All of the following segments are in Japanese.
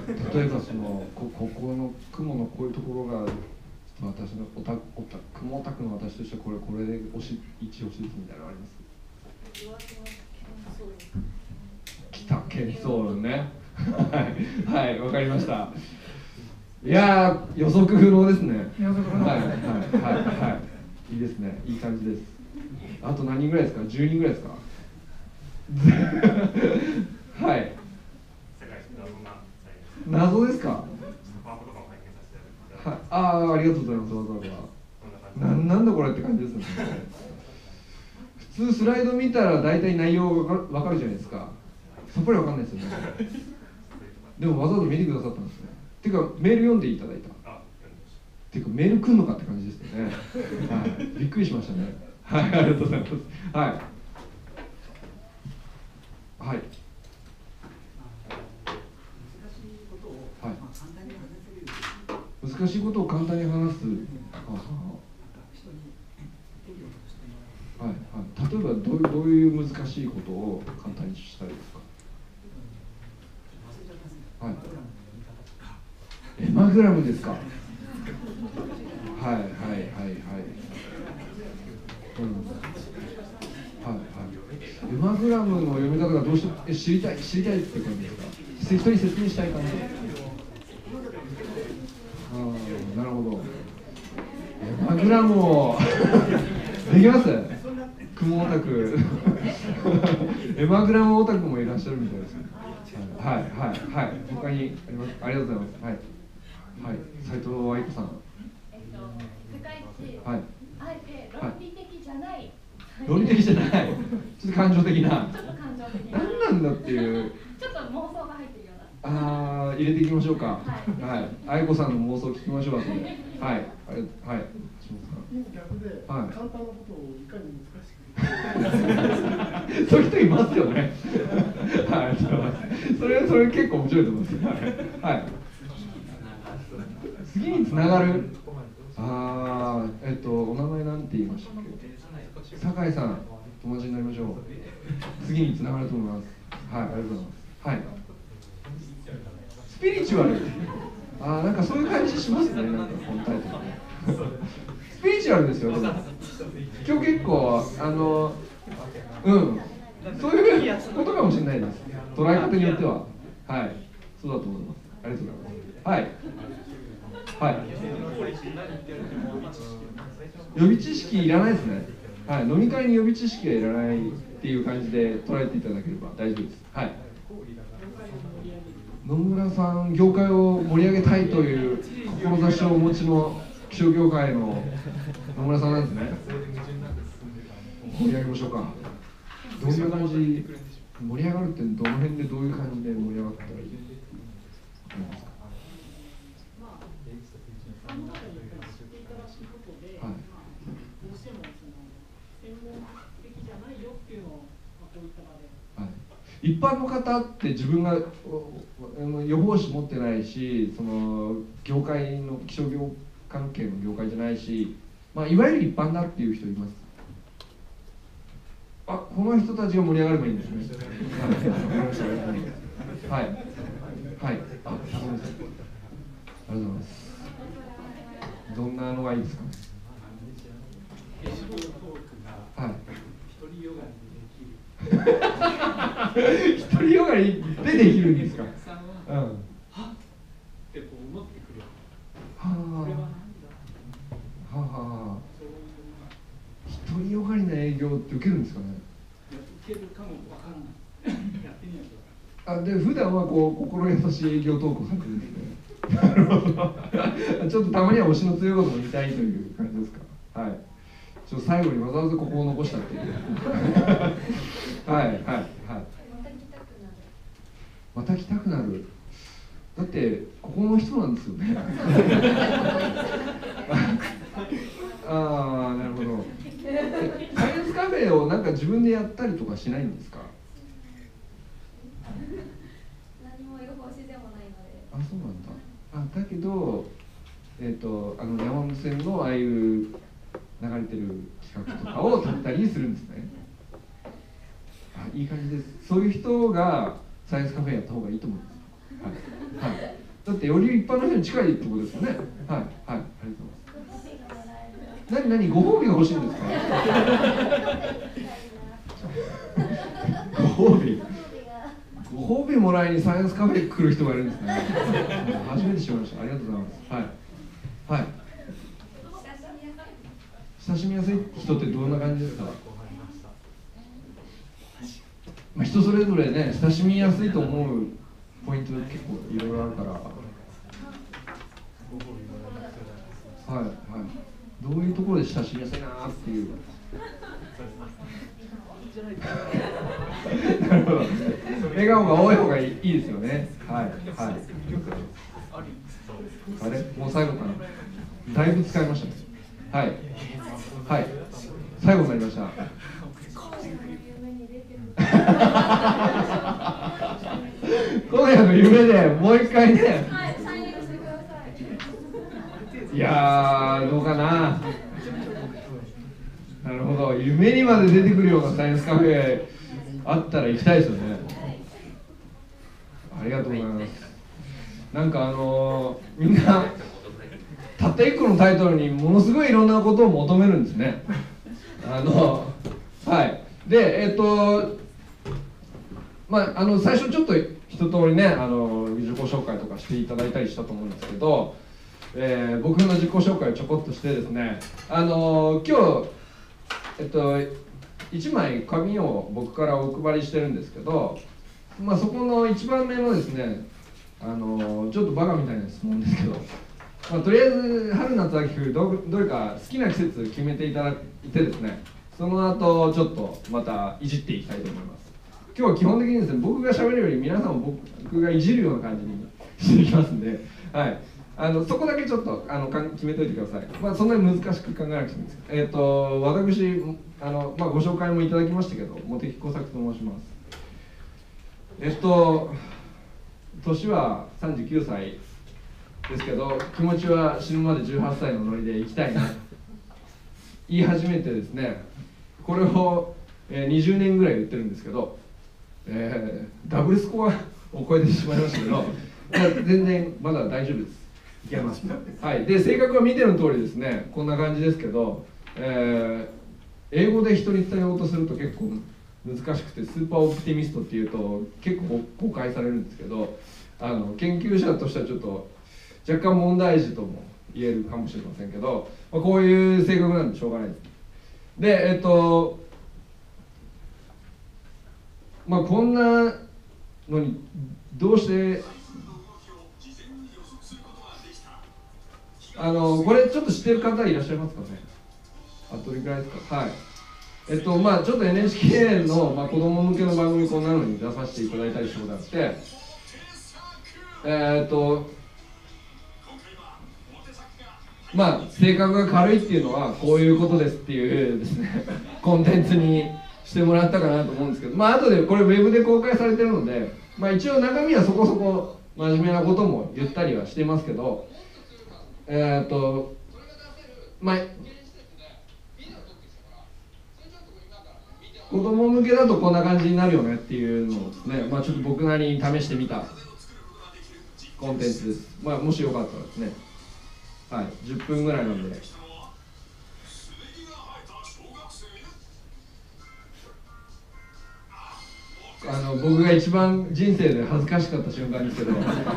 例えばここの雲のこういうところが私の雲オタクの私としてはこれで一押しですみたいなのあります？北ケソールねはい、わかりました。いやー、予測不能ですね。はい、いいですね、いい感じです。あと何人ぐらいですか？10人ぐらいですか？はい。謎ですか？はい、ありがとうございます。わざわざなんだこれって感じですね。普通スライド見たら大体内容がわかるじゃないですか。さっぱりわかんないですよね。でもわざわざ見てくださったんですね。ていうかメール読んでいただいた。ていうかメール来んのかって感じですよね。はい、びっくりしましたね。はい、ありがとうございます。はい。はい。難しいことを簡単に話す。はいはい。例えばどういう難しいことを簡単にしたいですか？はい。エマグラムですか？はいはいはいはい。エマグラムの読み方がどうして知りたいって感じですか？人に説明したい感じ。なるほど。エマグラムをできます？雲オタクエマグラムオタクもいらっしゃるみたいです。はいはいはい。他にあります？ありがとうございます。はいはい。斉藤愛子さん。 世界一、 はい。 あえて論理的じゃない。 論理的じゃない。ちょっと感情的な。 ちょっと感情的な。 何なんだっていう。 ちょっと妄想が入ってるような。 入れていきましょうか。 はい。 愛子さんの妄想聞きましょう。はい。はい。 逆で、簡単なことをいかに難しく。そういう人いますよね。はい。それ結構面白いと思います。はい。次につながる。お名前なんて言いましたっけ？酒井さん、友達になりましょう。次につながると思います。はい、ありがとうございます。はい。スピリチュアル。なんかそういう感じしますね。なんかこのタイトル。スピリチュアルですよ。今日結構そういうことかもしれないです。捉え方によっては、はい、そうだと思います。ありがとうございます。はい。はい。予備知識いらないですね。はい。飲み会に予備知識はいらないっていう感じで捉えていただければ大丈夫です。はい。野村さん、業界を盛り上げたいという志をお持ちの気象業界の野村さんなんですね。盛り上げましょうか。どういう感じ、盛り上がるってどの辺でどういう感じで盛り上がったらいいですか？一般の方って自分が予報士持ってないし、その業界の気象業関係の業界じゃないし、いわゆる一般だっていう人います。この人たちが盛り上がればいいんですね。はい。はい。ありがとうございます。どんなのがいいですかね。はい。一人よがりでできるんですか。うん。はってこう思ってくる。一人よがりな営業って受けるんですかね。受けるかもわからない。やってみないと。で普段はこう心優しい営業トークをされてるんですね。なるほど。ちょっとたまには推しの強いことも言いたいという感じですか。はい。最後にわざわざここを残したっていう。はいはいはい。また来たくなる。だってここの人なんですよね。なるほど。サイエンスカフェをなんか自分でやったりとかしないんですか？ 何も予報士でもないので。 そうなんだ。だけど山手線のああいう流れてる企画とかを撮ったりするんですね。いい感じです。そういう人がサイエンスカフェやった方がいいと思います。はい。はいだってより一般の人に近いってことですよね。はいはい、ありがとうございます。何ご褒美が欲しいんですか？ご褒美もらいにサイエンスカフェ来る人がいるんですね。初めて知りました。ありがとうございます。はいはい。親しみやすい人ってどんな感じですか？まあ、人それぞれね、親しみやすいと思うポイント結構いろいろあるから、はいはい、どういうところで親しみやすいなっていう。なるほど。笑顔が多い方がいいですよね。はいはい。あれ、もう最後かな。だいぶ使いましたね。はいはい。最後になりました。今夜の夢でもう一回ね。 はい、サインしてください。 いやー、どうかな。なるほど、夢にまで出てくるようなサイエンスカフェあったら行きたいですよね。ありがとうございます。なんかみんなたった1個のタイトルにものすごいいろんなことを求めるんですね。はい。で、最初ちょっと一通りね、自己紹介とかしていただいたりしたと思うんですけど、僕の自己紹介をちょこっとしてですね、今日、1枚紙を僕からお配りしてるんですけど、そこの1番目のですね、ちょっとバカみたいな質問ですけど、とりあえず春夏秋冬どれか好きな季節決めていただいてですね、その後ちょっとまたいじっていきたいと思います。今日は基本的にですね、僕がしゃべるより皆さんを僕がいじるような感じにしていきますんで、はい、そこだけちょっと決めといてください。そんなに難しく考えなくてもいいです。私ご紹介もいただきましたけど、茂木耕作と申します。年は39歳ですけど、気持ちは死ぬまで18歳のノリで生きたいな言い始めてですね、これを20年ぐらい言ってるんですけど、ダブルスコアを超えてしまいましたけど、全然まだ大丈夫です。いけます。はい。で、性格は見ての通りですね、こんな感じですけど、英語で人に伝えようとすると結構難しくて、スーパーオプティミストっていうと結構誤解されるんですけど、研究者としてはちょっと若干問題児とも言えるかもしれませんけど、こういう性格なんでしょうがないです。で、こんなのにどうしてこれちょっと知ってる方いらっしゃいますかね。どれくらいですか。はい。ちょっと NHK の、子供向けの番組こんなのに出させていただいたりしたことがあって、性格が軽いっていうのはこういうことですっていうですねコンテンツにしてもらったかなと思うんですけど、後でこれウェブで公開されてるので、一応中身はそこそこ真面目なことも言ったりはしてますけど、子供向けだとこんな感じになるよねっていうのをですね、ちょっと僕なりに試してみたコンテンツです。もしよかったらですね、はい、10分ぐらいなんで。僕が一番人生で恥ずかしかった瞬間ですけど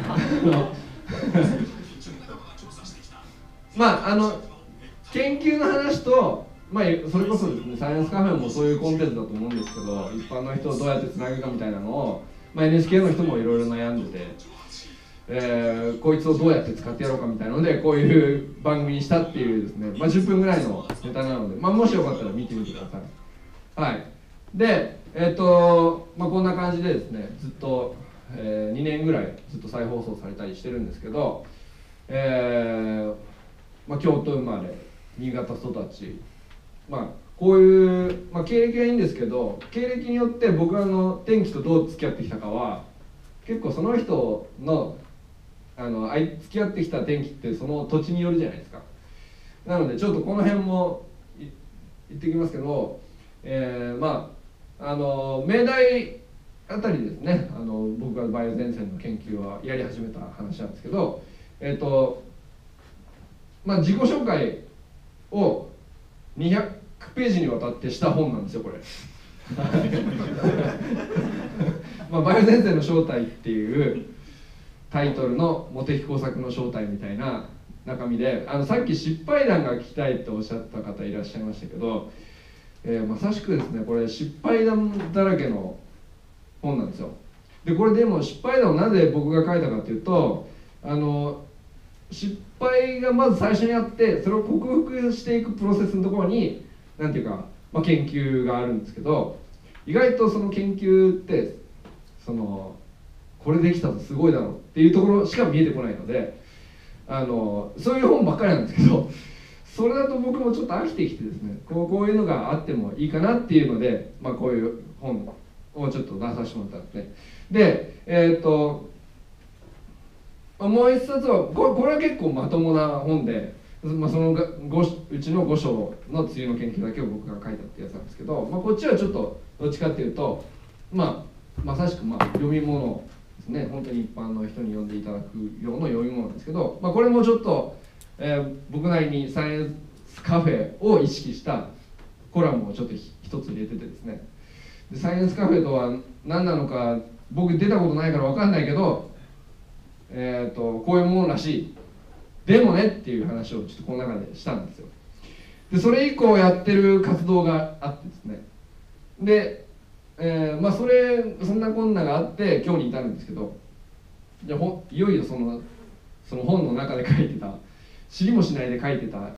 研究の話と、それこそですね、サイエンスカフェもそういうコンテンツだと思うんですけど、一般の人をどうやってつなぐかみたいなのを、NHK の人もいろいろ悩んでて、こいつをどうやって使ってやろうかみたいなので、こういう番組にしたっていうですね、10分ぐらいのネタなので、もしよかったら見てみてください。はい。で、こんな感じでですね、ずっと、2年ぐらいずっと再放送されたりしてるんですけど、京都生まれ、新潟育ち、こういう、経歴はいいんですけど、経歴によって僕は天気とどう付き合ってきたかは結構その人の付き合ってきた天気ってその土地によるじゃないですか。なのでちょっとこの辺も言ってきますけど、明大あたりですね、僕が梅雨前線の研究はやり始めた話なんですけど、自己紹介を200ページにわたってした本なんですよこれ。梅雨前線の正体っていうタイトルの茂木工作の正体みたいな中身で、さっき失敗談が聞きたいっておっしゃった方いらっしゃいましたけど、まさしくですねこれ失敗談だらけの本なんですよ。でこれでも失敗談をなぜ僕が書いたかっていうと、失敗がまず最初にあってそれを克服していくプロセスのところに何ていうか、研究があるんですけど、意外とその研究ってこれできたとすごいだろうっていうところしか見えてこないので、そういう本ばっかりなんですけど、それだと僕もちょっと飽きてきてですね、こういうのがあってもいいかなっていうので、こういう本をちょっと出させてもらったんですね。でもう一冊はこれは結構まともな本で、そのうちの5章の梅雨の研究だけを僕が書いたってやつなんですけど、こっちはちょっとどっちかっていうとまさしく読み物ですね。本当に一般の人に読んでいただく用の読み物なんですけど、これもちょっと、僕なりにサイエンスカフェを意識したコラムをちょっと一つ入れててですね、でサイエンスカフェとは何なのか僕出たことないから分かんないけど、こういうものらしい、でもねっていう話をちょっとこの中でしたんですよ。でそれ以降やってる活動があってですね、で、そんなこんながあって今日に至るんですけど、じゃあいよいよその本の中で書いてた、知りもしないで書いてた